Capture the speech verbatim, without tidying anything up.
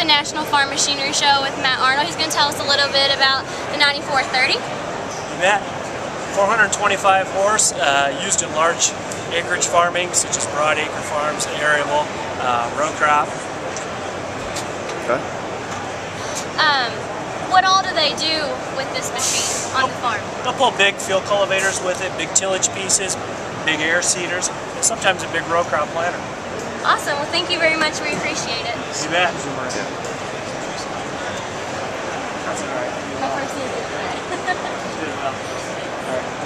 the National Farm Machinery Show with Matt Arnold. He's going to tell us a little bit about the ninety-four thirty. You bet. four hundred twenty-five horse, uh, used in large acreage farming, such as broad acre farms, arable, uh, row crop. Okay. Um, what all do they do with this machine on the farm? They'll pull big field cultivators with it, big tillage pieces, big air seeders, and sometimes a big row crop planter. Awesome. Well, thank you very much. We appreciate it. You bet. Yeah. That's all right. My first season. Did well. All right.